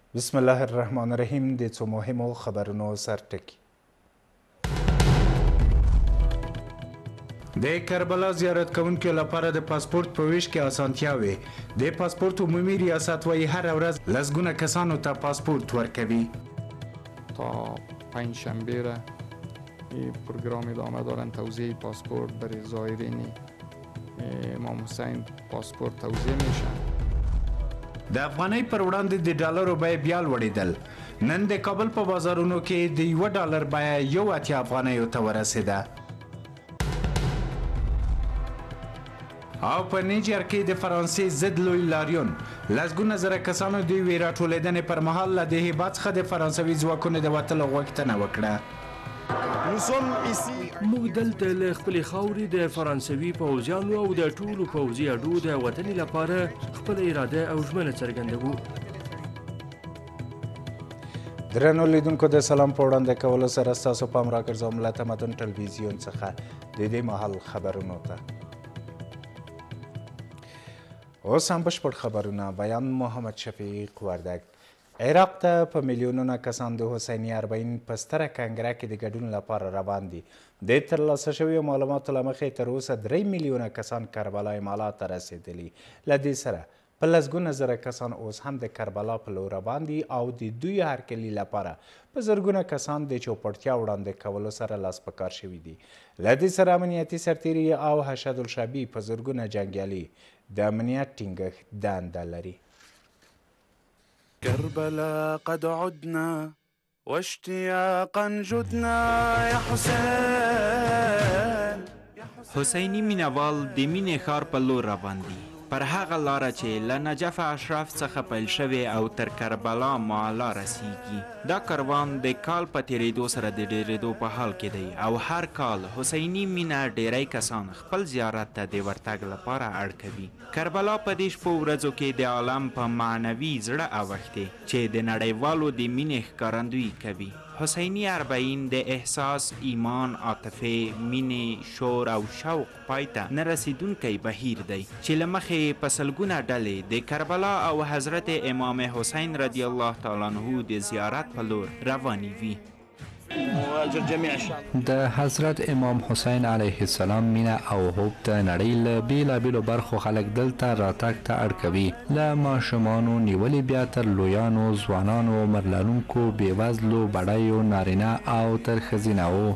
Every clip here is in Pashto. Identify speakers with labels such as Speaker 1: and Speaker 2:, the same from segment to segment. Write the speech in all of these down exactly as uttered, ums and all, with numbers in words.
Speaker 1: بسم الله الرحمن الرحیم. د څو مهمو خبرونو سرټکی. د کربلا زیارت کوونکو لپاره د پاسپورت په ویش کې اسانتیاوي. د پاسپورت عمومي ریاست وايي هر ورځ لسګونه کسانو ته پاسپورت ورکوي.
Speaker 2: تا پنج شنبه را این پروگرام ادامه دارن توزیع پاسپورت برای زائرین امام حسین پاسپورت توزیع میشن.
Speaker 1: د افغانۍ پر وړاندې د ډالرو بیه بیا لوړېدل. نن د کابل په بازارونو کې د یو ډالر بیه یو اتیا افغانیو ته ورسېده. او په نیجر کې د فرانسې ضد لوی لاریون لسګونه زره کسانو د یوې راټولېدنې پر مهال له د هیبت څخه د فرانسوي ځواکونو د وتلو غوښتنه وکړه.
Speaker 3: موږ دلته له خپلې خاورې د فرانسوي پوځیانو او د ټولو پوځي اډو د وتنې لپاره خپله اراده او ژمنه څرګندوو.
Speaker 1: درنو لیدونکو د سلام په وړاندې کولو سره ستاسو پام راګرځوم له تمدن ټلویزیون څخه د دې مهال خبرونو ته. اوس هم بشپړ خبرونه. بیان محمد شفیق وردګ. عراق ته په میلیونونه کسان د حسیني اربعین په ستره کنګره کې د ګډون لپاره روان دي. د ترلاسه شویو معلوماتو له مخې تر اوسه درې میلیونه کسان کربلا امالات ته رسېدلي. له دې سره په لسګونه زره کسان اوس هم د کربلا په لور روان دي او د دوی هرکلي لپاره په زرګونه کسان د چوپړتیا وړاندې کولو سره لاس په کار شوي دي. له دې سره امنیتي سرتیري او حشد الشعبي په زرګونه جنګیالي د امنیت ټینګښت دنده لري.
Speaker 4: كربلاء قد عدنا واشتياقا جدنا يا حسين.
Speaker 5: حسیني مینوال د مینې ښار په لور روان دي. پر هغه لاره چې له نجف اشرف څخه پیل شوې او تر کربلا معلا رسیږي. دا کاروان د کال په تیریدو سره د ډیریدو په حال کې دی او هر کال حسیني مینه ډیری کسان خپل زیارت ته د ورتګ لپاره اړ کوي. کربلا په دې شپو ورځو کې د عالم په معنوي زړه اوښتې چې د نړیوالو د مینې ښکارندویي کوي. حسیني اربعین د احساس، ایمان، عاطفې، مینې، شور او شوق پای ته نه رسیدونکی بهیر دی چې له مخې په سلګونه ډلې د کربلا او حضرت امام حسین رضی الله تعالی عنه د زیارت په لور روانې وي.
Speaker 6: د حضرت امام حسین علیه السلام مینه او حب د نړۍ له بیلابیلو برخو خلک دلته راتګ ته اړ کوي. له ماشومانو نیولې بیا تر لویانو، ځوانانو، عمر لرونکو، بېوزلو، بډیو، نارینه او تر ښځینهو.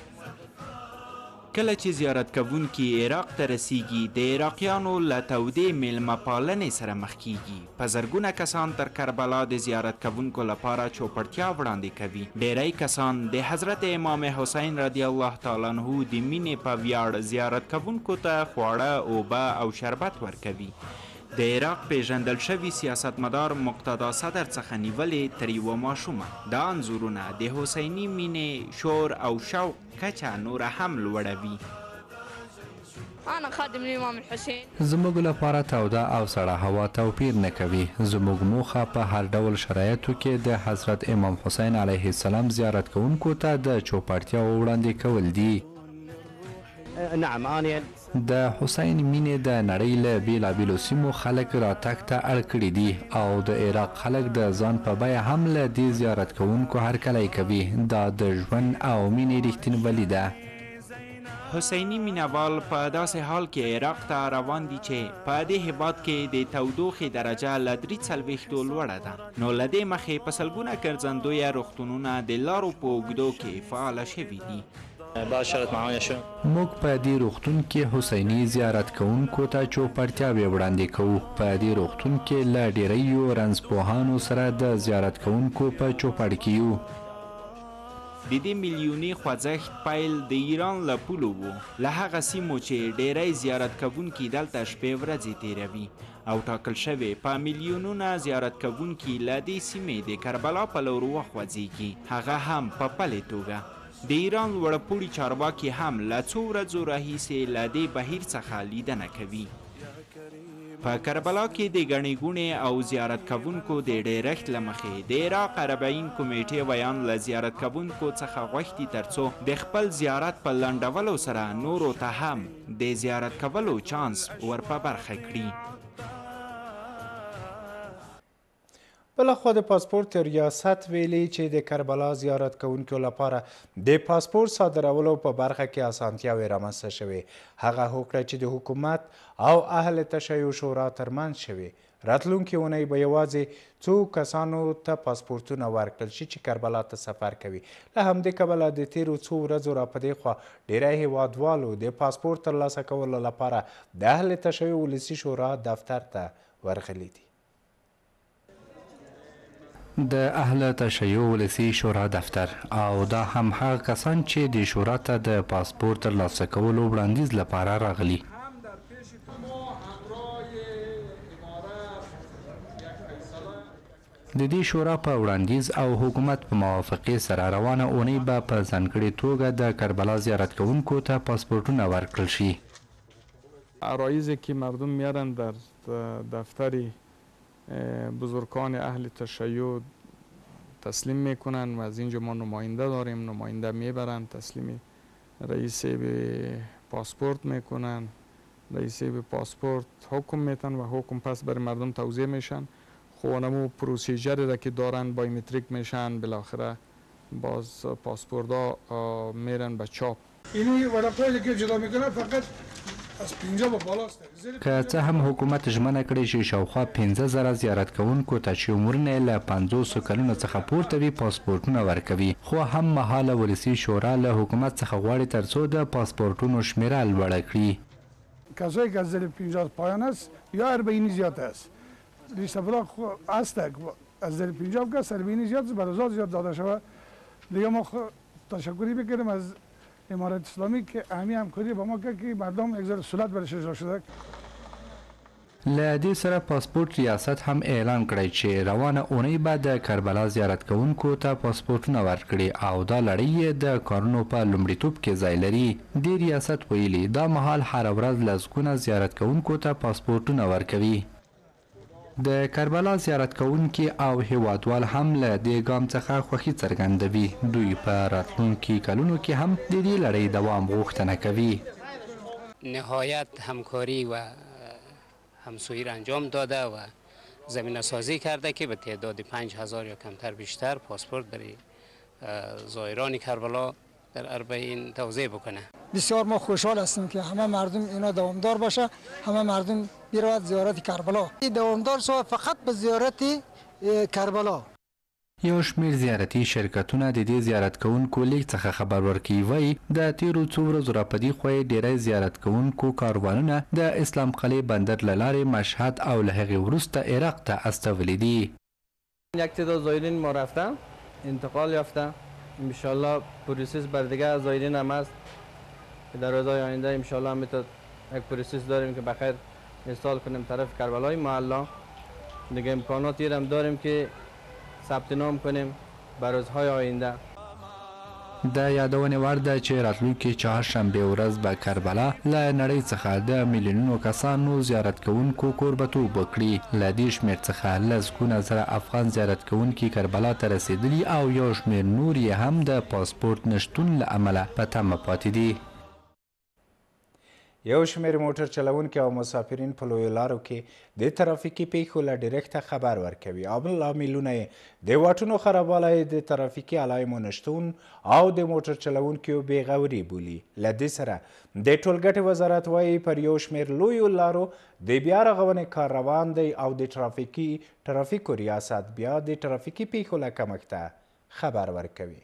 Speaker 5: کله چې زیارت کوونکي عراق ته رسیږي د عراقیانو له تودې میلمه پالنې سره مخ کیږي. په زرګونه کسان تر کربلا د زیارت کوونکو لپاره چوپړتیا وړاندې کوي. ډیری کسان د حضرت امام حسین رضی الله تعالی عنه د مینې په ویاړ زیارت کوونکو ته خواړه، اوبه او شربت ورکوي. د عراق پیژندل شوي سیاستمدار مقتدا صدر څخه نیولې تر یوه ماشومه دا انځورونه د حسیني مینې، شور او شوق کچه نوره هم لوړوي.
Speaker 7: انا خادم الامام الحسین.
Speaker 6: زموږ لپاره توده او سړه هوا توپیر نه کوي. زموږ موخه په هر ډول شرایطو کې د حضرت امام حسین علیه السلام زیارت کوونکو ته د چوپړتیا وړاندې کول دي.
Speaker 8: نعم انا
Speaker 6: د حسین مینې د نړۍ له بیلابیلو سیمو خلک راتګ ته اړ کړي دي او د عراق خلک د ځان په بیه هم له دې زیارت کوونکو هرکلی کوي. دا د ژوند او مینې رښتینولي ده.
Speaker 5: حسیني مینوال په داسې حال کې عراق ته روان دي چې په دې هیواد کې د تودوخې درجه له درې څلوېښتو لوړه ده. نو له دې مخې په سلګونه ګرځندویه روغتونونه د لارو په اوږدو کې فعاله شوي دي.
Speaker 6: موږ په دې روغتون کې حسیني زیارت کوونکو ته چوپړتیاوې وړاندې کوو. په دې روغتون کې له ډیریو رنځپوهانو سره د زیارت کوونکو په چوپړ کې یو.
Speaker 5: د دې میلیوني خوځښت پیل د ایران له پولو و. له هغه سیمو چې ډیری زیارت کوونکي دلته شپې ورځې تیروي او ټاکل شوې په میلیونونه زیارت کوونکي له دې سیمې د کربلا په لور وخوځېږي، هغه هم په پلې توګه. د ایران لوړپوړي چارواکي هم له څو ورځو راهیسې له دې بهیر څخه لیدنه کوي. په کربلا کې د ګڼې ګوڼې او زیارت کوونکو د ډیرښت له مخې د عراق اربعین کمیټې ویان له زیارت کوونکو څخه غوښتي ترڅو د خپل زیارت په لنډولو سره نورو ته هم د زیارت کولو چانس ور په برخه کړي.
Speaker 1: بلخوا د پاسپورت ریاست ویلي چې د کربلا زیارت کوونکو لپاره د پاسپورت صادرولو په برخه کې اسانتیاوې رامنځته شوې. هغه هوکړه چې د حکومت او اهل تشیع شورا ترمنځ شوې راتلونکې اونۍ به یوازې څو کسانو ته پاسپورتونه ورکړل شي چې کربلا ته سفر کوي. له همدې کبله د تیرو څو ورځو را په دې خوا ډیری هیوادوالو د پاسپورت ترلاسه کولو لپاره د اهل تشیع ولسي شورا دفتر ته ورغلي دي.
Speaker 6: د اهل تشیع ولسي شورا دفتر او دا هم هغه کسان چې د شورا ته د پاسپورت ترلاسه کولو وړاندیز لپاره راغلي. د دې شورا په وړاندیز او حکومت په موافقې سره روانه اونۍ به په ځانګړې توګه د کربلا زیارت کوونکو ته پاسپورتونه ورکړل شي.
Speaker 2: عرایضی که مردم میارن در دفتر بزرگان اهل تشیع تسلیم میکنن و از اینجا ما نماینده داریم، نماینده میبرن تسلیم رئیس به پاسپورت میکنن، رئیس به پاسپورت حکم میتن و حکم پس برای مردم توضیح میشن. خوانمو پروسیجری را که دارن بایومتریک میشن، بالاخره باز پاسپورت ها میرن به چاپ.
Speaker 9: اینی ورقایی که جدا میکنه فقط از پنجاه به بالاست.
Speaker 6: که څه هم حکومت ژمنه کړې چې شاوخوا پنځه زره زیارت کوونکو ته چې عمرونه یې له پنځوسو کلونو څخه پورته وي پاسپورټونه ورکوي، خو هم مهاله ولسي شورا له حکومت څخه غواړي تر څو د پاسپورټونو شمیره لوړه کړي.
Speaker 9: کسایی که از زیر پنجاه پایان است یا اربعینی زیاد است. لیستفراغ است از زیر پنجاه که اربعینی زیاد است، برای زیاد داده شود. دیگه ما تشکری بکنیم از امارات اسلامی که اهمی همکاری با ما کرد که مردم یک ذره سهولت برش اجرا شده.
Speaker 6: له دې سره پاسپورت ریاست هم اعلان کړی چې روانه اونۍ به د کربلا زیارت کوونکو ته پاسپورتونه ورکړي او دا لړۍ د کارونو په لومړیتوب کې ځای لري. د ریاست ویلي دا مهال هره ورځ لسګونه زیارت کوونکو ته پاسپورتونه ورکوي. د کربلا زیارت کوونکي او هیوادوال هم له دې ګام څخه خوښي څرګندوي. دوی په راتلونکي کلونو کې هم د دې لړۍ دوام غوښتنه کوي.
Speaker 10: نهایت همکاری و همسویی را انجام داده و زمینه سازی کرده که به تعداد پنج هزار یا کمتر بیشتر پاسپورت برای زائران کربلا در اربعین توزیع بکنه.
Speaker 11: بسیار ما خوشحال هستیم که همه مردم اینا دوامدار باشه، همه مردم برود زیارت کربلا. دوامدار شو فقط به زیارت کربلا.
Speaker 6: یو شمیر زیارتي شرکتونه د دې زیارت کوونکو لیک څخه خبر ورکوي. وایي د تیرو څو ورځو راپدې خوا ډیری زیارت کوونکو کاروانونه د اسلام قلعه بندر له لارې مشهد او له هغې وروسته عراق ته استولي دي.
Speaker 12: یک تعداد زایرین ما رفتن انتقال یافتن. انشالله پروسس بر دیگه زایرین هم هست که در روزهای آینده انشالله هم میتونیم یک پروسس داریم که بخیر ارسال کنیم طرف کربلای معلا. دیگه امکاناتی هم داریم که ثبت نام کنیم برای روزهای آینده.
Speaker 6: د یادونې وړ ده چې راتلونکي چهارشنبې ورځ به کربلا له نړۍ څخه د میلیونونو کسانو زیارت کوونکو کوربتوب وکړي. له دې شمېر څخه لسګونه زره افغان زیارت کوونکي کربلا ته رسېدلي او یو شمېر نور یې هم د پاسپورت نشتون له امله په تمه پاتې دي.
Speaker 1: یو شمېر موټر چلونکي او مسافرین په لویو لارو کې د ترافیکي پیښو له ډیرکټه خبر ورکوي او بل لاملونه یې د واټونو خرابوالی، د ترافیکي علایمو نشتون او د موټر چلونکو بېغوري بولي. له دې سره د ټولګټې وزارت وایي پر یو شمېر لویو لارو د بیا رغونې کار روان دی او د ترافیکي ترافیکو ریاست بیا د ترافیکي پیښو له کمښته خبر ورکوي.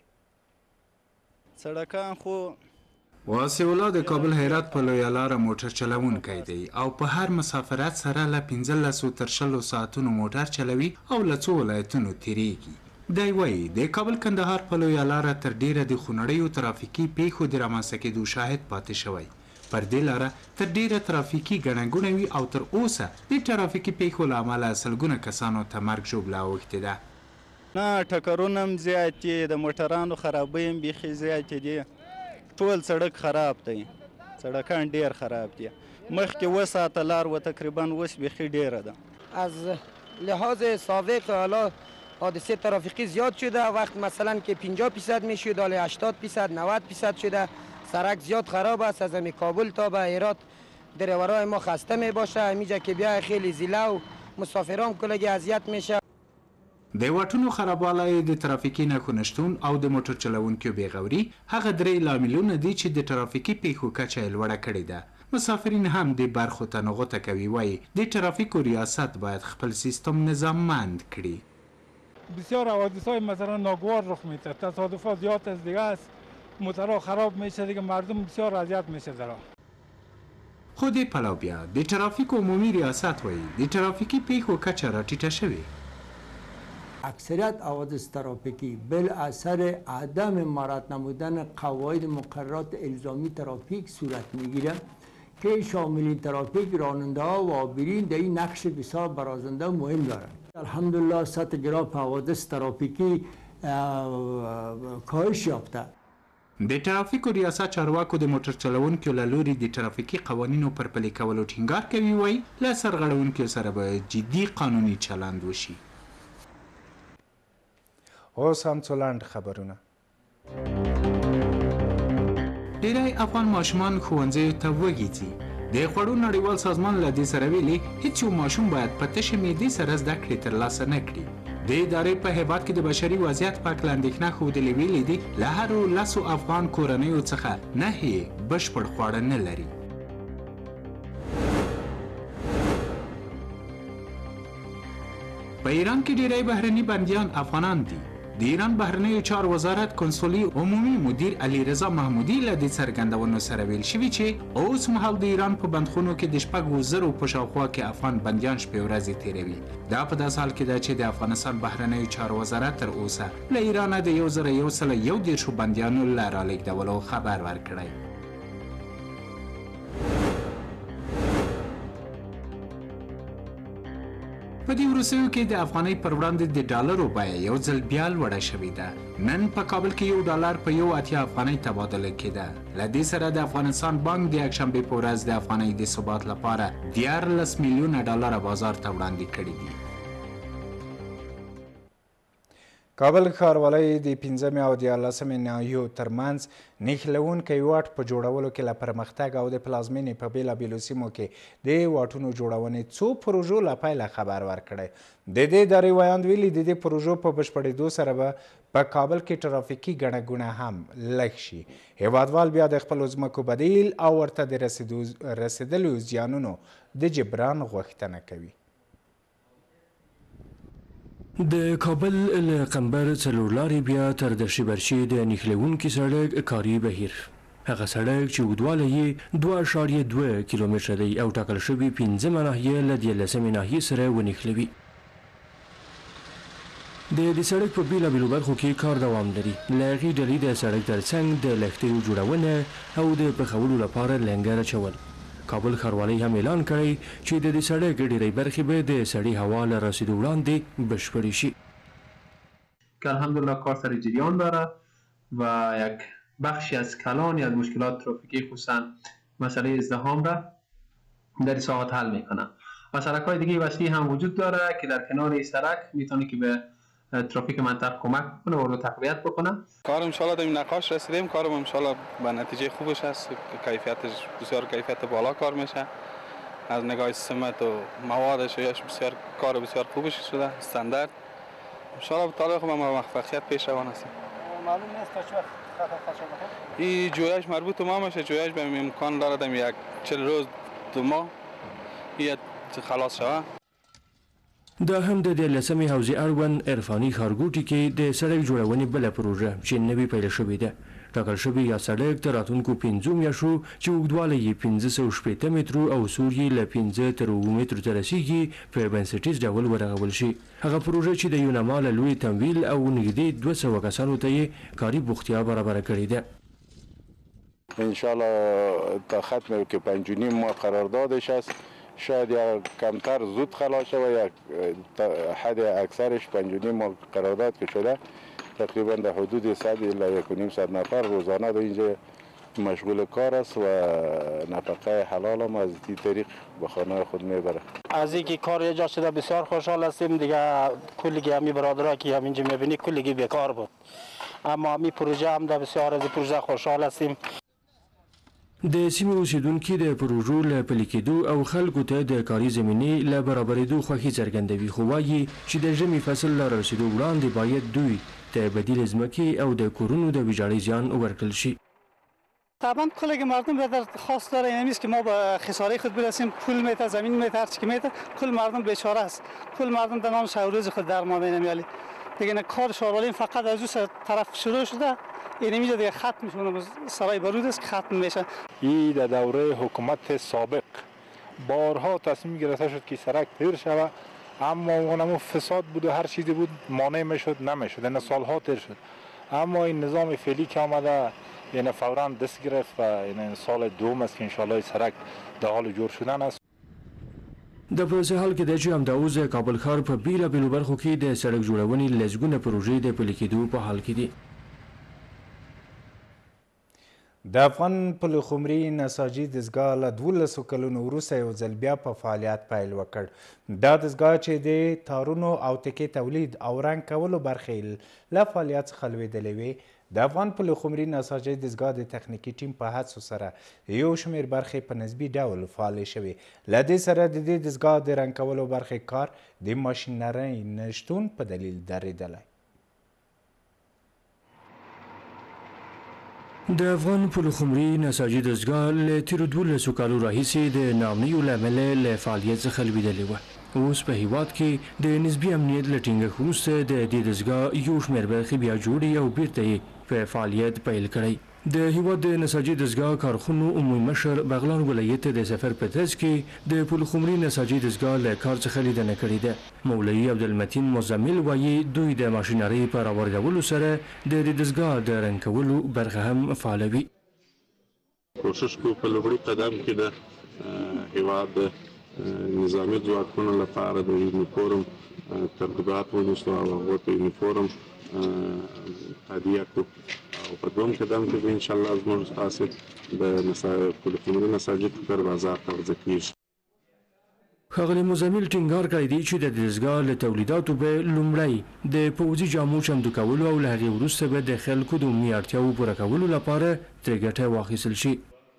Speaker 13: سړکان خو
Speaker 1: واسع الله د کابل هرات په لویه لاره موټر چلونکی دی او په هر مسافرت سره له پنځلسو تر شلو ساعتونو موټر چلوي او له څو ولایتونو تیریږي. دی وایي د کابل کندهار په لویه لاره تر ډیره د خونړیو ترافیکي پیښو د رامنځته کېدو شاهد پاتې شوی. پر دې لاره تر ډیره ترافیکي ګڼه ګوڼه وي او تر اوسه د ترافیکي پیښو له امله سلګونه کسانو ته مرګ ژوبله اوښتې ده.
Speaker 13: نه ټکرونه هم زیات دي، د موټرانو خرابۍ هم بیخي زیاتې دي. ټول سړک خراب دی، سړکان ډیر خراب دي. مخکې اوه ساعته لار و تقریبا اوس بیخي ډیره ده.
Speaker 11: از لحاظ سابق حالا حادثه ترافیکی زیاد شده. وقت مثلا که پنجاه درصد میشد حالا هشتاد درصد نود درصد شده. سرک زیاد خراب است. از همین کابل تا به هرات دریورای ما خسته می باشه. همینجا که بیا خیلی زیله و مسافران کلگی اذیت میشه.
Speaker 1: د واټونو خرابوالی، د ترافیکي نښو نشتون او د موټر چلوونکو بېغوري هغه درې لاملونه دي چې د ترافیکي پیښو کچه یې لوړه کړې ده. مسافرین هم د برخو ته نغوته کوي، وایي د ترافیکو ریاست باید خپل سیستم نظاممند کړي.
Speaker 14: بسیار حوادث‌های مثلا ناگوار رخ میده، تصادفات زیاد از دیگه است، موترها خراب میشه دیگه، مردم بسیار اذیت میشه در راه.
Speaker 1: خو دې پلو بیا د ترافیک عمومي ریاست وایي د ترافیکي پیښو کچه راټیټه شوې.
Speaker 15: اکثریت حوادث ترافیکی بالاثر عدم مراعات نمودن قواعد مقررات الزامی ترافیک صورت میگیره که شامل ترافیک راننده ها و عابرین در این نقش بسیار برازنده و مهم دارند. الحمدلله سطح گراف حوادث ترافیکی کاهش یافته.
Speaker 1: د ترافیکو ریاست چارواکو د موټر چلوونکو له لوري د ترافیکي قوانینو پر پلي کولو ټینګار کوي، وایي له سرغړونکو سره به جدي قانوني چلند وشي. اوس هم څو لنډ خبرونه. ډیری افغان ماشومان ښوونځیو ته وږي ځي. د خوړو نړیوال سازمان له دې سره ویلي هیڅ یو ماشوم باید په تشه معدې سره زده کړې ترلاسه نه کړي. د ادارې په هیواد کې د بشري وضعیت په هکله اندېښنه ښودلې ویلي دي له هرو لسو افغان کورنیو څخه نهې بشپړ خواړه نه لري. په ایران کې ډیری بهرني بندیان افغانان دي. د ایران بهرنیو چارو وزارت کنسولي عمومي مدیر علیرضا محمودي له دې څرګندونو سره ویل شوي چې اوس مهال د ایران په بندخونو کې د شپږو زرو په شاوخوا کې افغان بندیان شپې ورځې تیروي. دا په داسې حال کې ده چې د افغانستان بهرنیو چارو وزارت تر اوسه له ایرانه د یو زره یو سله یو دېرشو بندیانو له رالېږدولو خبر ورکړی. په دې وروستیو کې د افغانۍ پر وړاندې د ډالرو بیه یو ځل بیا لوړه شوې ده. نن په کابل کې یو ډالر په یو اتیا افغانۍ تبادله کېده. له دې سره د افغانستان بانک د یکشنبې په ورځ د افغانۍ د ثبات لپاره دیارلس میلیونه ډالره بازار ته وړاندې کړي دي. کابل ښاروالۍ د پنځمې او دیارلسمې ناحیو ترمنځ نښلوونکی واټ په جوړولو کې له پرمختګ او د پلازمېنې په بېلابېلو سیمو کې د واټونو جوړونې څو پروژو له پیله خبر ورکړی. د دې ادارې ویاند ویلي د دې پروژو په بشپړېدو سره به په کابل کې ترافیکي ګڼه ګوڼه هم لږ شي. هیوادوال بیا د خپلو ځمکو بدیل او ورته د رسېدلو زیانونو د جبران غوښتنه کوي.
Speaker 3: د کابل له قنبر څلور لارې بیا تر د شبرشي د نښلوونکي سړک کاري بهیر. هغه سړک چې اوږدوالی یې دوه اعشاریه دوه کیلومتره دی او ټاکل شوي پنځمه ناحیه له دیارلسمې ناحیې سره ونښلوي. د دې سړک په بېلابېلو برخو کې کار دوام لري. له هغې ډلې د سړک ترڅنګ د لښتیو جوړونه او د پخولو لپاره لنګر اچول. کابل ښاروالۍ هم اعلان کړی چې د دې سړک ډېری برخې به د سړې هوا له رسیدو وړاندې بشپړې شي.
Speaker 16: که الحمدلله کار سر جریان داره و یک بخشی از کلان یا مشکلات ترافیکی خصوصا مسئله ازدحام را در این ساعات حل میکنه و سرک های دیگه وسیع هم وجود داره که در کنار این سرک میتونه که به ترافیک منطقه کمک بکنه و رو تقویت بکنه.
Speaker 17: کار ان شاء الله در این نقاش رسیدیم. کارم ان شاء الله به نتیجه خوبش است. کیفیتش بسیار کیفیت بالا کار میشه. از نگاه سمت و موادش بسیار کار بسیار خوبش شده. استاندارد ان شاء الله تعالی ما موفقیت پیش روان است.
Speaker 18: معلوم نیست تا چه وقت خطا خواهد شد.
Speaker 17: این جویش مربوط به ما میشه. جویش به امکان داره در یک چهل روز دو ماه یا خلاص شود.
Speaker 3: دا هم د دیارلسمې حوزې اړوند عرفاني ښارګوټي کې د سړک جوړونې بله پروژه چې نوې پیل شوې ده. ټاکل شوی یا سړک تر راتلونکو پنځو میاشتو چې اوږدوالی یې پنځه سوه شپېته مترو او سور یې له پنځه تر اووه مترو ته رسیږي په بنسټیز ډول ورغول شي. هغه پروژه چې د یونما له لوی تمویل او نږدې دوه سوه کسانو ته یې کاري بوختیا برابره کړې ده.
Speaker 19: انشاءالله تا ختم که پنج و نیم ماه قراردادش است. شاید یا کمتر زود خلاص شود یا حد اکثرش پنج و نیم ماه قرارداد که شده تقریبا در حدود صد الی یک و نیم صد نفر روزانه در اینجا مشغول کار است و نفقه حلال هم از این طریق به خانه خود میبره.
Speaker 18: از اینکه کار ایجاد شده بسیار خوشحال هستیم. دیگه کلیگی همی برادرها که همینجا میبینی کلیگی بیکار بود، اما همی پروژه هم در بسیار از پروژه خوشحال هستیم.
Speaker 3: د سیمې اوسیدونکي د پروژو له پلي کېدو او خلکو ته د کاري زمینې له برابرېدو خوښي څرګندوي، خو وایي چې د ژمي فصل له رارسېدو وړاندې باید دوی ته بدیل ځمکې او د کورونو د ویجاړۍ زیان ورکړل شي.
Speaker 20: طبعا کلی که مردم به خواست داره این نیست که ما به خساره خود برسیم، پول میته، زمین میته، هر چی که میته، کل مردم بیچاره است. کل مردم در نام شهروز خود درمان نمیالی. دیگه نه کار شارالین فقط از اون طرف شروع شده، این میشه دیگه ختم میشه. سرای بارود است که ختم میشه.
Speaker 21: این در دوره حکومت سابق بارها تصمیم گرفته شد که سرک تیر شود، اما اونم فساد بود و هر چیزی بود مانع میشد نمیشد. این سالها تیر شد، اما این نظام فعلی که آمده یعنی فوراً دست گرفت و این سال دوم است که انشالله سرک در حال جور شدن است.
Speaker 3: د په داسې حال کې دی چې همدا اوس د کابل ښار په بېلابېلو برخو کې د سړک جوړونې لسګونه پروژې د پلي کېدو په حال کې دي.
Speaker 1: د افغان پلخمري نساجي دستګاه له دولسو کلونو وروسته یو ځل بیا په فعالیت پیل وکړ. دا دستګاه چې د تارونو او تکې تولید او رنګ کولو برخې له فعالیت څخه لوېدلې وې، د افغان پلخمري نساجي دستګاه د تخنیکي ټیم په هڅو سره یو شمېر برخې په نسبي ډول فعالې شوې. له دې سره د دې دستګاه د رنګ کولو برخې کار د ماشینرۍ نشتون په دلیل درېدلی. د افغان پلخمري نساجي دستګاه له تېرو دولسو کالو راهیسې د ناامنیو له امله له فعالیت څخه لوېدلې وه. اوس په هیواد کې د نسبي امنیت له ټینګښت وروسته د دې دستګاه یو شمېر برخې بیا جوړې او بیرته یې په فعالیت پیل کړی. د هیواد د نساجي دستګاه کارخونو عمومي مشر بغلان ولایت د سفر په ترڅ کې د پلخمري نساجي دستګاه له کار څخه لیدنه کړې ده. مولوي عبدالمتین مزمل وایي دوی د ماشینرۍ په راوړلو سره د دې دستګاه د رنګ کولو برخه هم فعالوي.
Speaker 22: کوشش کوو په لومړي قدم کې د هیواد نظامي ځواکونو لپاره د یونیفورم ترتیبات ونیسو او هغو ته یونیفورم تهدیه کړو، او په دویم قدم کې به انشاءالله زموږ ستاسې د پلخمري نساجي ټوکر بازار ته وضع کېږي.
Speaker 3: ښاغلي مزمل ټینګار کړی دی چې د دستګاه له تولیداتو به لومړی د پوځي جامو چمتو کولو او له هغې وروسته به د خلکو د عمومي اړتیاوو پوره کولو لپاره ترې ګټه واخیستل شي.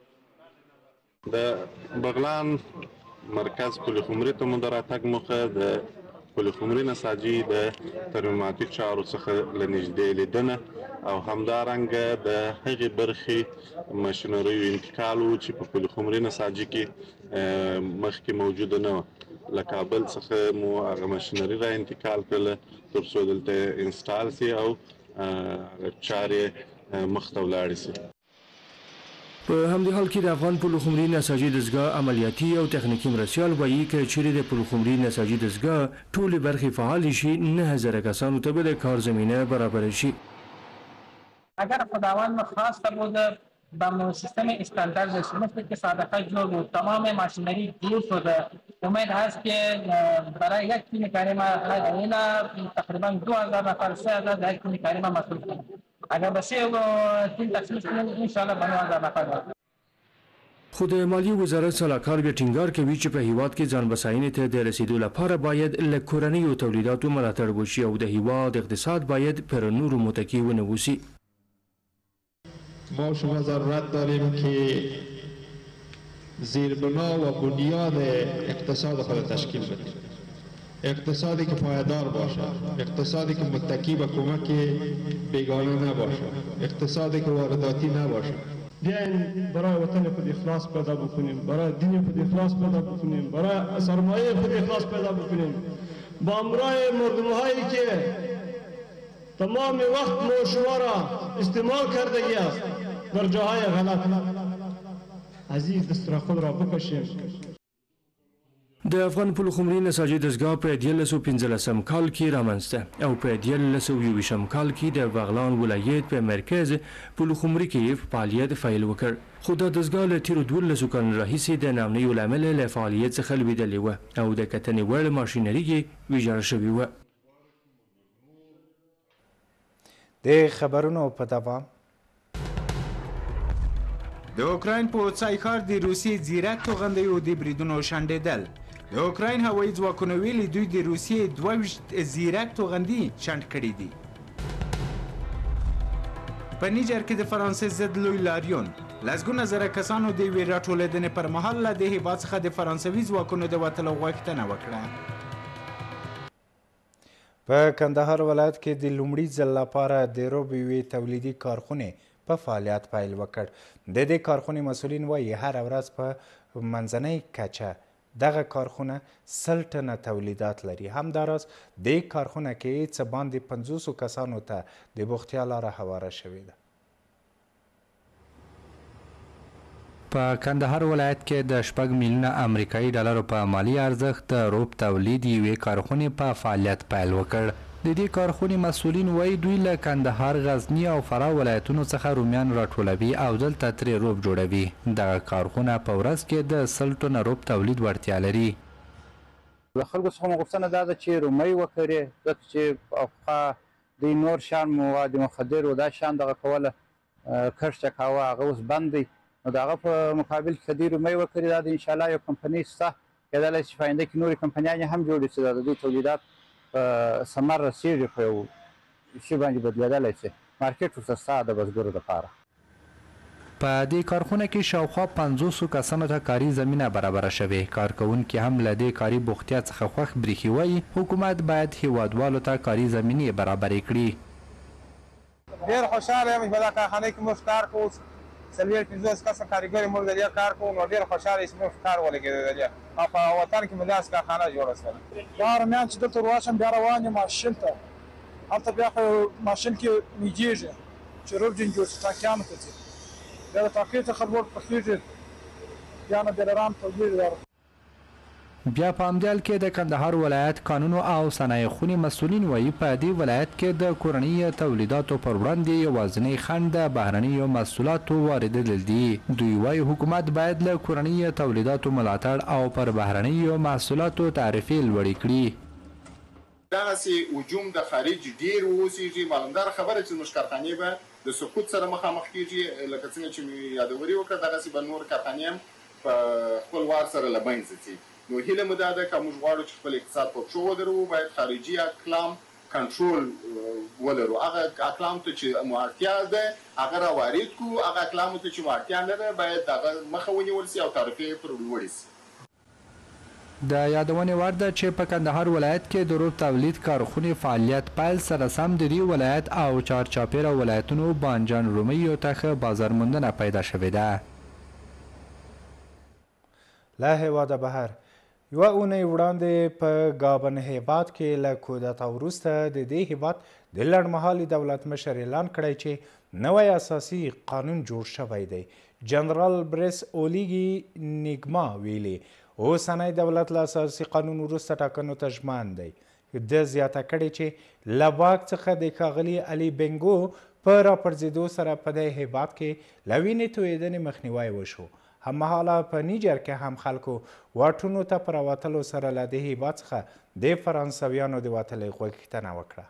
Speaker 22: د بغلان مرکز پلخمري ته مو د راتګ موخه د پلخمري نساجي د ترمیماتي چارو څخه له نږدې لیدنه او همدارنګه د هغې برخې ماشینریو انتقال و چې په پلخمري نساجي کې مخکې موجوده نه وه. له کابل څخه مو هغه ماشینري را انتقال کړله تر څو دلته انسټال سي او چارې مخ ته ولاړې سي.
Speaker 3: په همدې حال کې د افغان پلخمري نساجي دستګاه عملیاتي او تخنیکي مرستیال وایي که چیرې د پلخمري نساجي دستګاه ټولې برخې فعالې شي نه زره کسانو ته به د کار زمینه برابره شي.
Speaker 23: اگر خداوند خواست بود با سیستم استاندارد مثل که سابقه جور بود تمام ماشینری جور شده، امید هست که برای یک تیم کاری ما تقریبا دو هزار نفر سه هزار در یک تیم کاری ما مسئول کنیم. اگر به سه تیم تقسیم کنیم انشاءالله به نه هزار نفر.
Speaker 3: خو د مالیې وزارت سلاکار بیا ټینګار کوي چې په هیواد کې ځان بساینې ته د رسیدو لپاره باید له کورنیو تولیداتو ملاتړ وشي او د هیواد اقتصاد باید پر نورو متکی ونه وسی.
Speaker 24: ما شما ضرورت داریم که زیربنا و بنیاد اقتصاد خود تشکیل بدیم. اقتصادی که پایدار باشد، اقتصادی که متکی به کمک بیگانه نباشد، اقتصادی که وارداتی نباشد.
Speaker 25: بیاین برای وطن خود اخلاص پیدا بکنیم، برای دین خود اخلاص پیدا بکنیم، برای سرمایه خود اخلاص پیدا بکنیم. با امرای مردم هایی که تمام وقت ما شما را استعمال کردگی است در جاهای غلط، عزیز دست خود را بکشیم.
Speaker 3: د افغان پلخمري نساجي دستګاه په دیارلس سوه پنځلسم کال کې رامنځته او په دیارلس سوه یوویشتم کال کې د بغلان ولایت په مرکز پلخمري کې فعالیت پیل وکړ. خو دا دستګاه له تېرو دولسو کلونو راهیسې د ناامنیو له امله له فعالیت څخه لوېدلې وه او د کتنې وړ ماشینري یې ویجاړه شوې وه.
Speaker 1: د خبرونو په دوام د اوکراین په اوڅای ښار د روسیې ځیرک توغندیو د بریدونو شنډېدل. د اوکراین هوایي ځواکونو ویلي دوی د روسیې دوه ویشت ځیرک توغندي شنډ کړي دي. په نیجر کې د فرانسې ضد لوی لاریون لسګونه زره کسانو د یوې راټولېدنې پر مهال له دې هېواد څخه د فرانسوي ځواکونو د وتلو غوښتنه وکړه. په کندهار ولایت کې د لومړي ځل لپاره د روب یوې تولیدي کارخونې په فعالیت پیل وکړ. د دې کارخونې مسؤلین وایي هره ورځ په منځنۍ کچه دغه کارخونه سل ټنه تولیدات لري. همداراز دې کارخونه کې څه باندې پنځوسو کسانو ته د بوختیا لاره هواره شوې ده.
Speaker 6: په کندهار ولایت کې د شپږ میلیونه امریکایي ډالرو په مالی ارزښت د روب تولید یوې کارخونې په فعالیت پیل وکړ. د دې کارخونې مسؤلین وایي دوی له کندهار، غزني او فراه ولایتونو څخه رومیان راټولوي او دلته ترې روب جوړوي. دغه کارخونه په ورځ کې د سل ټنه روب تولید وړتیا لري.
Speaker 2: له خلکو څخه مو غوښتنه دا ده چې رومۍ وکري، ځکه چې پخوا دوی نور شیان مواد مخدر و دا شیان دغه کوله کښت کاوه، هغه اوس بند دی. نو د هغه په مقابل کې دوی رومۍ وکړي. دا د انشاءالله یو کمپنۍ شته، کېدلی شي په آینده کې نورې کمپنیانې هم جوړې شي، دا د دوی تولیدات په ثمر رسېږي، په یو شي باندې بدلېدلی شي. مارکېټ ورته شته د بزګرو دپاره.
Speaker 6: په دې کارخونه کې شاوخوا پنځوسو کسانو ته کاري زمینه برابره شوې. کارکوونکي هم له دې کاري بوختیا څخه خوښ برېښي. وایي حکومت باید هیوادوالو ته کاري زمینې برابرې کړي.
Speaker 4: ډېر خوشحاله یم چې په دا کارخانه کې موږ کار کوو. څلوېښت پنځوس کسه کارګر موږ د دې کار کوو، نو ډېر خوشحاله یو چې موږ کار ولګېدو د دې او په وطن کې مو داسې کارخانه جوړه شوله.
Speaker 5: دا رومیان چې دلته وراشم بیا روان یم ماشین ته، هلته بیا خو ماشین کې میجېږي چې روب جین جوړ شي، ټانکیانو ته ځي، بیا د ټانکۍ څخه لوړ پخېږي، بیا نه ډیلران تولیږي.
Speaker 6: بیا په همدې کې د کندهار ولایت قانون او صنایع خونې مسؤلین وایي په دې ولایت کې د کورنۍ تولیداتو پر وړاندې یوازینی خنډ د بهرنیو محصولاتو واردول دي. دوی وایي حکومت باید له کورنۍ تولیداتو ملاتړ او پر بهرنیو محصولاتو تعرفې لوړې کړي.
Speaker 7: دغسې هجوم د خارج ډېر واوسېږي. معلومداره خبره چې زموږ کارخانې به د سقوط سره مخامخ کېږي، لکه څنګه چې مې یادوري وکړه دغسې به نور کارخانې هم په خپل وار سره له منځه ځي. نو هیله مو دا ده که موږ غواړو چې خپل اقتصاد په پښو ودرو، باید خارجي اقلام کنټرول ولرو. هغه اقلام ته چې مو اړتیا ده هغه راوارد کړو، هغه اقلامو ته چې مو اړتیا نه ده باید هغه مخه ونیول سي او تعرفې پر لوړې سي.
Speaker 6: د یادونې وړ ده چې په کندهار ولایت کې د روب تولید کارخونې فعالیت پیل سره سم د دې ولایت او چارچاپېره ولایتونو بانجان رومیو ته ښه بازارموندنه پیدا شوې ده.
Speaker 1: له هېواده بهر یوه اونۍ وړاندې په ګابن هیواد کې له کودتا وروسته د دې هیواد د لنډمهالي دولتمشر اعلان کړی چې نوی اساسي قانون جوړ شوی دی. جنرال بریس اولیګي نیګما ویلي اوسنی دولت له اساسي قانون وروسته ټاکنو ته ژمن دی. ده زیاته کړې چې له واک څخه د ښاغلي علي بنګو په راپرځېدو سره په دې هیواد کې له وینې تویېدنې مخنیوی وشو. هممهاله په نیجر کې هم خلکو واټونو ته په راوتلو سره له دې هیواد څخه د فرانسویانو د وتلو غوښتنه وکړه.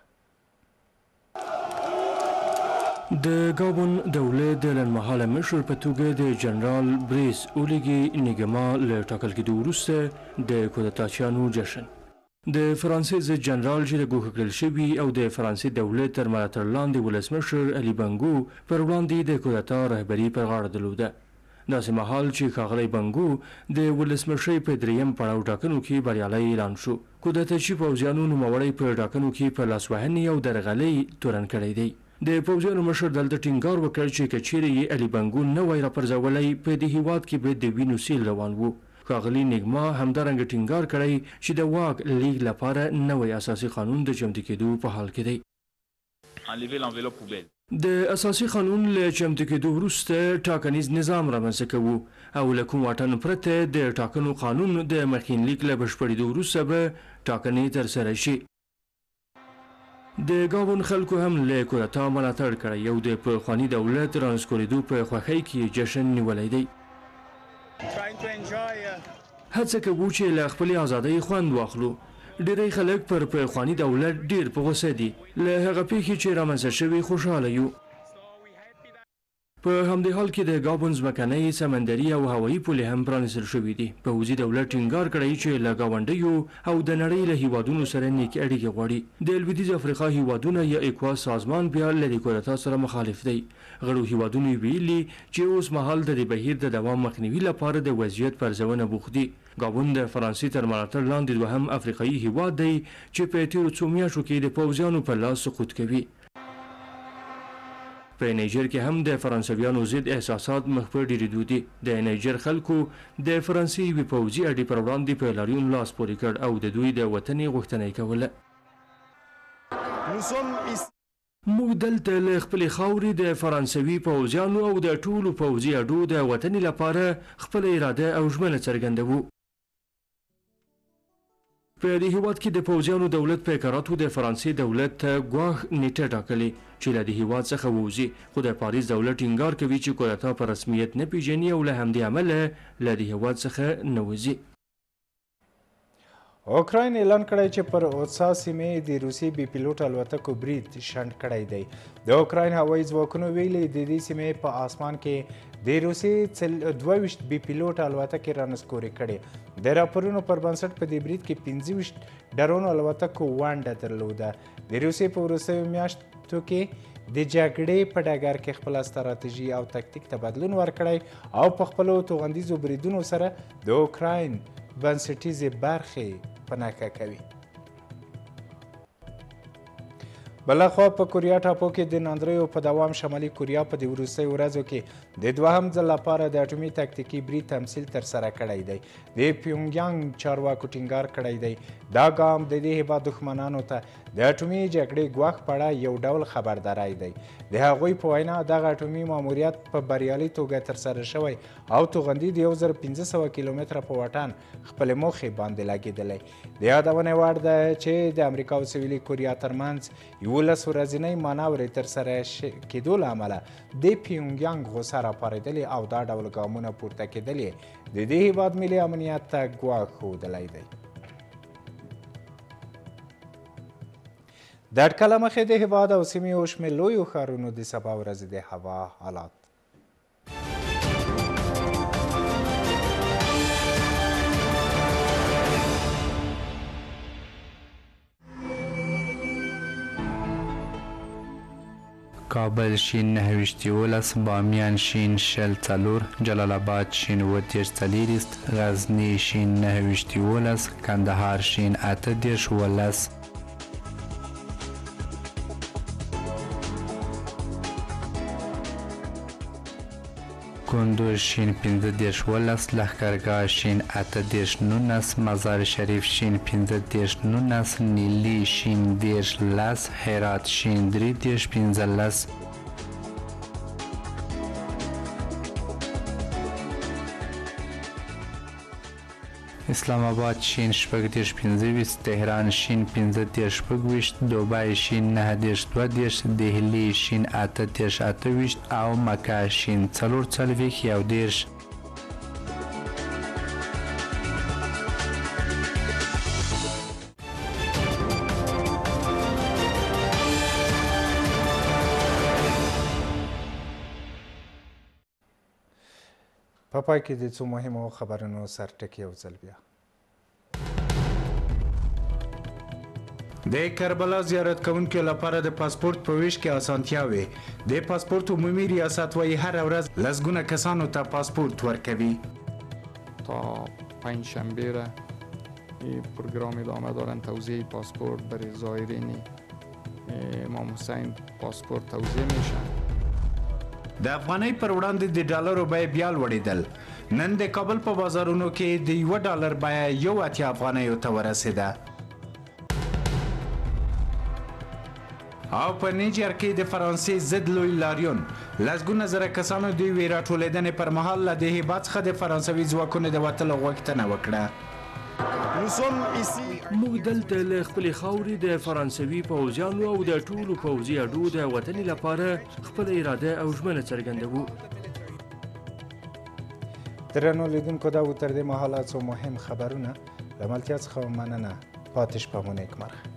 Speaker 3: د ګابون دولت د لنډمهاله مشر په توګه د جنرال بریس اولیګي نیګما له ټاکل کېدو وروسته د کودتاچیانو جشن د فرانسې ضد جنرال چې د ګوښه کړل شوي او د فرانسې دولت تر ملاتړ لاندې ولسمشر علي بنګو پر وړاندې د کودتا رهبري پر غاړه درلوده. داسې مهال چې ښاغلی بنګو د ولسمشرۍ په دریم پړاو ټاکنو کې بریالی اعلان شو. کودتاچي پوځیانو نوموړی په ټاکنو کې په لاسوهنې او درغلۍ تورن کړی دی. د پوځیانو مشر دلته ټینګار وکړ چې که چیرې یې علي بنګو نه وای راپرځولی په دې هیواد کې به د وینو سیل روان و. ښاغلي نیګما همدارنګه ټینګار کړی چې د واک لیږد لپاره نوی اساسي قانون د چمتو کېدو په حال کې دی. د اساسي قانون له چمتو کېدو وروسته ټاکنیز نظام رامنځته کوو او له کوم واټن پرته د ټاکنو قانون د مخکینلیک له بشپړېدو وروسته به ټاکنې ترسره شي. د ګابون خلکو هم له کودتا ملاتړ کړی او د پخواني دولت رانسکورېدو په خوښۍ کې جشن نیولی دی. هڅه کوو چې له خپلې ازادۍ خوند واخلو. ډېری خلک پر پخواني دولت ډېر په غوسه دي. له هغه پیښې چې رامنځته شوې خوشحاله یو. په همدې حال کې د ګابون ځمکنۍ سمندري او هوایي پولې هم پرانیستل شوي دي. پوځي دولت ټینګار کړی چې له ګاونډیو او د نړۍ له هیوادونو سره نیکې اړیکې غواړي. د لویدیځ افریقا هیوادونه یا ایکواس سازمان بیا له دې کودتا سره مخالف دی غړو هیوادونو ویلي چې اوس مهال د دې بهیر د دوام مخنیوي لپاره د وضعیت پر ارزونه بوخت دي. ګابون د فرانسې تر ملاتړ لاندې دوهم افریقایي هیواد دی چې په تیرو څو میاشتو کې د پوځیانو په لاس سقوط کوي. په نایجر کې هم د فرانسویانو ضد احساسات مخ په ډیریدو دي. د نایجر خلکو د فرانسې یوې پوځي اډې پر وړاندې په لاریون لاس پورې کړ او د دوی د وطن غوښتنه یې کوله. موږ دلته له خپلې خاورې د فرانسوي پوځیانو او د ټولو پوځي اډو د وطن لپاره خپله اراده او ژمنه څرګندوو. په دې هیواد کې د پوځیانو دولت په کاراتو د فرانسې دولت ته ګواښ نیټه ټاکلې چې له دې هیواد څخه ووځي، خو د پاریس دولت ټینګار کوي چې کودتا په رسمیت نه پیژني او له همدې امله له دې هیواد څخه نه وځي.
Speaker 1: اوکراین اعلان کړی چې پر اودسا سیمې د روسي بي پیلوټ الوتکو برید شنډ کړی دی. د اوکراین هوایي ځواکونو ویلي د دې سیمې په اسمان کې د روسي دوه ویشت بي پیلوټ الوتکې رانسکورې کړې. د راپورونو پر بنسټ په دې برید کې پنځه ویشت ډرون الوتکو ونډه درلوده. د روسیې په وروستیو میاشتو کې د جګړې په ډګر کې خپله ستراتیژي او تکتیک ته بدلون ورکړی او په خپلو توغندیزو بریدونو سره د اوکراین بنسټیزې برخې په نښه کوي. بلخوا په کوریا ټاپو کې د ناندریو په دوام شمالي کوریا په دې وروستیو ورځو کې د دوهم ځل لپاره د اټومي تکتیکي برید تمثیل ترسره کړی دی. د پیونګیانګ چارواکو ټینګار کړی دی دا ګام د دې هیواد دښمنانو ته د اټومي جګړې ګواښ په اړه یو ډول خبرداری دی. د هغوی په وینا دغه اټومي ماموریت په بریالي توګه ترسره شوی او توغندي د یو زر پنځه سوه کیلومتره په واټن خپلې موخې باندې لګېدلی. د یادونې وړ ده چې د امریکا او سویلي کوریا ترمنځ یولس ورځنۍ مانورې ترسره کېدو له امله د پیونګیانګ غوسه راپارېدلې او دا ډول ګامونه پورته کېدل یې د دې هیواد ملي امنیت ته ګواښ ښودلی دی. د اټکله مخې د هیواد او سیمې یو شمېر لویو ښارونو د سبا ورځې د هوا حالات.
Speaker 6: کابل شین نهه ویشت یولس، بامیان شین شل څلور، جلال آباد شین اووه دېرش څلېرویشت، غزني شین نهه ویشت یولس، کندهار شین اته دېرش اوولس، کندوز شین پنځه دېرش اوولس، لښکرګاه شین اته دېرش نولس، مزار شریف شین پنځه دېرش نولس، نیلي شین دېرش لس، هرات شین درې دېرش پنځلس، اسلام آباد شین شپږ دېرش پنځه ویشت، تهران شین پنځه دېرش شپږ ویشت، دوبۍ شین نهه دېرش دوه دېرش، دهلي شین اته دېرش اته ویشت او مکه شین څلور څلوېښت یو دېرش.
Speaker 1: په پای کې د څو مهمو خبرونو سرټکی یو ځل بیا. د کربلا زیارت کوونکو لپاره د پاسپورت په ویش کې اسانتیاوې. د پاسپورت عمومي ریاست وایي هره ورځ لسګونه کسانو ته پاسپورت ورکوي.
Speaker 8: تا پنجشنبه را این پروگرام ادامه دارن توزیع پاسپورت برای زائرین امام حسین پاسپورت توزیع میشن.
Speaker 1: د افغانۍ پر وړاندې د ډالرو بیه بیا لوړېدل. نن د کابل په بازارونو کې د یوه ډالر بیه یو اتیا افغانیو ته ورسېده. او په نیجر کې د فرانسې ضد لوی لاریون لسګونه زره کسانو د یوې راټولېدنې پر مهال له دې هیواد څخه د فرانسوي ځواکونو د وتلو غوښتنه وکړه.
Speaker 3: موږ دلته له خپلې خاورې د فرانسوي پوځیانو او د ټولو پوځي اډو د وطن لپاره خپله اراده او ژمنه څرګندوو.
Speaker 1: درنو لیدونکو دا و تر دې مهاله څو مهم خبرونه له ملتیا څخه مننه. پاتې شپه مو نیکمرغه.